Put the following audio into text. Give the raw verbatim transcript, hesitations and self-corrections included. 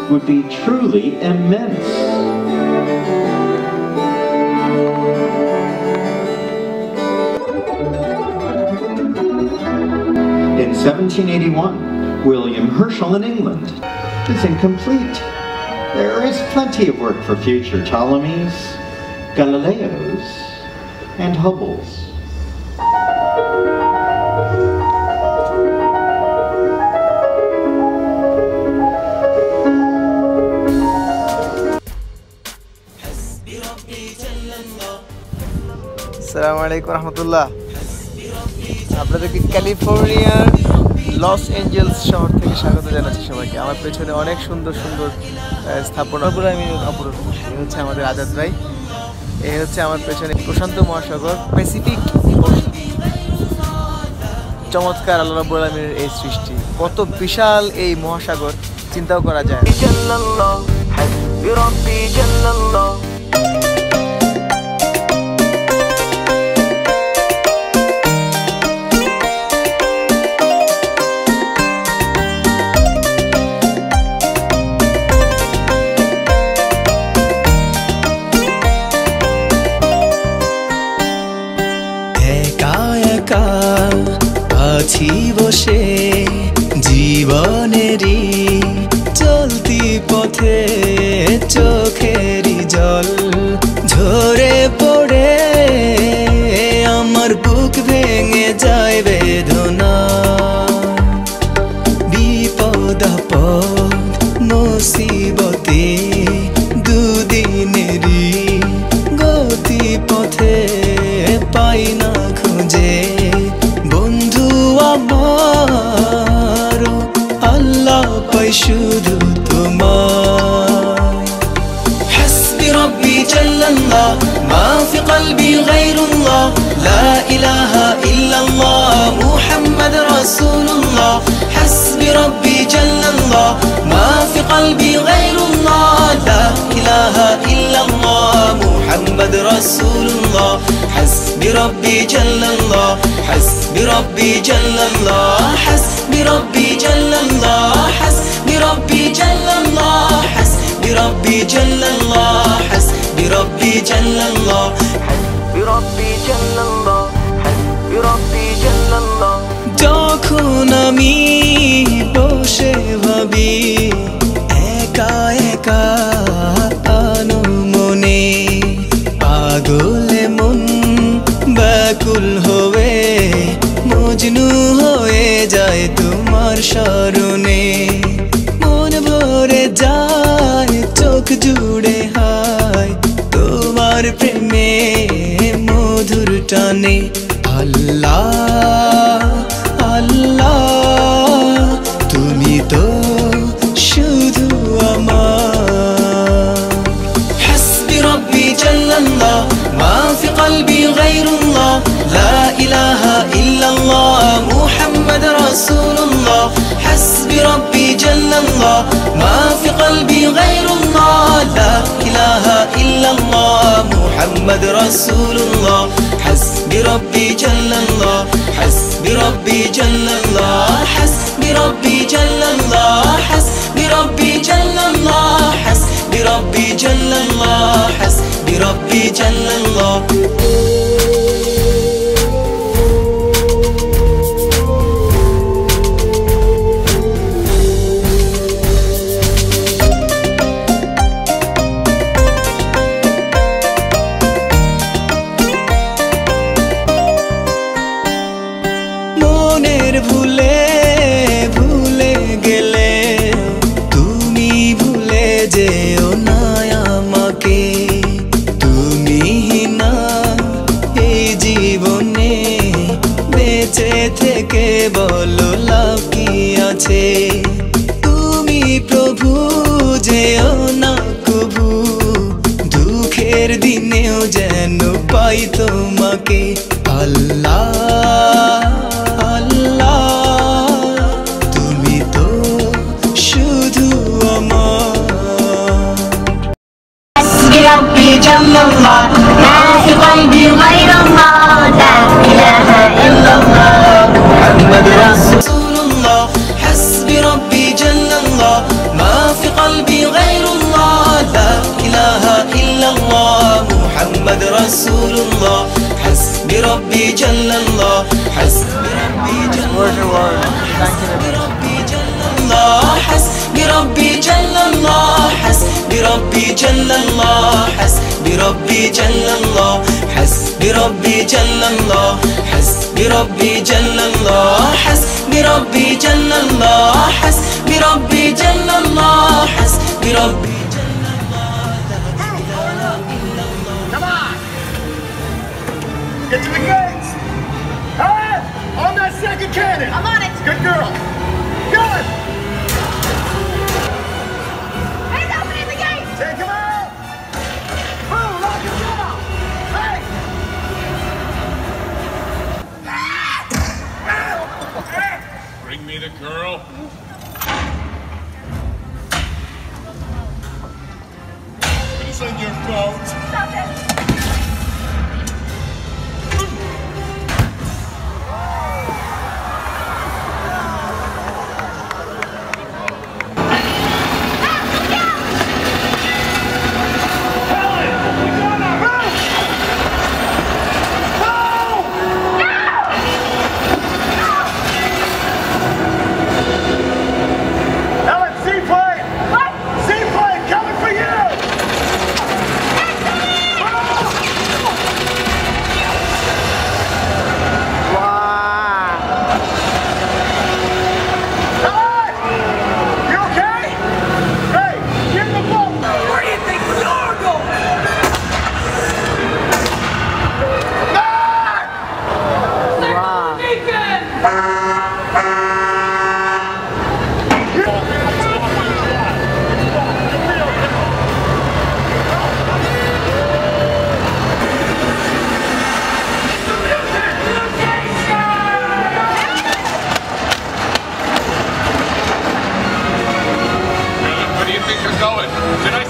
would be truly immense. In seventeen eighty-one, William Herschel in England is incomplete. There is plenty of work for future Ptolemies, Galileos, and Hubbles. আসসালামু আলাইকুম রহমতুল্লাহ। আপনাদেরকে ক্যালিফোর্নিয়ার Los Angeles শহর থেকে স্বাগত জানাচ্ছি সবাইকে। আমার পেছনে অনেক সুন্দর সুন্দর স্থাপনাগুলো আমি অপরোধ করছি। এই হচ্ছে আমাদের আজাদ ভাই, এই হচ্ছে আমার পেছনে প্রশান্ত মহাসাগর, প্যাসিফিক ওশান। চমৎকার আল্লাহ রাব্বুল আলামিনের এই সৃষ্টি, কত বিশাল এই মহাসাগর চিন্তাও করা যায়। আছি বসে জীবনেরই চলতি পথে, চোখেরই জল ঝরে পড়ে আমার বুক ভেঙে যায় বেদনা। বিপদ আপদ মুসিবতে দুদিনেরই গতি পথে পাই না খুঁজে বন্ধু আমার, আল্লাহ পাই শুধু তোমায়। হাসবি রব্বি জাল্লাল্লাহ মা ফি কলবি গায়রুল্লাহ, লা ইলাহা ইল্লাল্লাহ মুহাম্মদ রাসূলুল্লাহ। হাসবি রব্বি জাল্লাল্লাহ মা ফি কলবি গায়রুল্লাহ, লা ইলাহা ইল্লাল্লাহ মুহাম্মদ রাসূলুল্লাহ। حسبي ربي جل الله، حسبي ربي جل الله، حسبي ربي جل الله، حسبي ربي جل الله، حسبي ربي جل الله، حسبي ربي جل الله، حسبي ربي جل الله، حسبي ربي جل الله। যখন আমি বসে ভাবি একা একা আনমনে, পাগলে মন ব্যাকুল হয়ে মজনু হয়ে যায় তোমার স্মরণে। মন ভরে যায় চোখ জুড়ে হায় তোমার প্রেমে মধুর টানে। আল্লাহ আল্লাহ তুমি তো শুধু আমার। হাসবি রব্বি জাল্লাল্লাহ মা ফি কলবি গায়রুল্লাহ, লা ইলাহা ইল্লাল্লাহ মুহাম্মদ রাসূলুল্লাহ। হাসবি রব্বি জাল্লাল্লাহ মা ফি কলবি গায়রুল্লাহ, লা ইলাহা ইল্লাল্লাহ মুহাম্মদ রাসূলুল্লাহ। হাসবি রব্বি জাল্লাল্লাহ, হাসবি রব্বি জাল্লাল্লাহ, হাসবি রব্বি জাল্লাল্লাহ, হাসবি রব্বি জাল্লাল্লাহ, হাসবি রব্বি জাল্লাল্লাহ, হাসবি রব্বি জাল্লাল্লাহ। মনের ভুলে ভুলে গেলে তুমি ভুলে যেও না আমাকে। তুমি না এই জীবনে বেঁচে থেকে বলো লাভ কি আছে। তুমি প্রভু যেও না কভু, দুঃখের দিনেও যেন পাই তোমাকে। আল্লাহ ربي جل الله ما في قلبي غير الله، لا إله إلا الله محمد رسول الله. حسبي ربي جل الله ما في قلبي رسول الله حسبي ربي جل الله حسبي ربي جل الله حسبي ربي جل الله حسبي ربي جل الله حسبي ربي جل الله حسبي ربي جل الله حسبي ربي جل الله حسبي ربي جل الله حسبي ربي جل الله حسبي ربي جل الله حسبي ربي Get to the gates! Hey! On that second cannon! I'm on it. Good girl! Good! He's opening the gate. Take him out! Boom! Lock him down! Hey! Bring me the girl. Put us on your boat. Stop it. Ellen, seaplane! What? Seaplane coming for you! Hey! You okay? Hey, get in the boat! Where do you think we are going? Where do you think you're going? Did I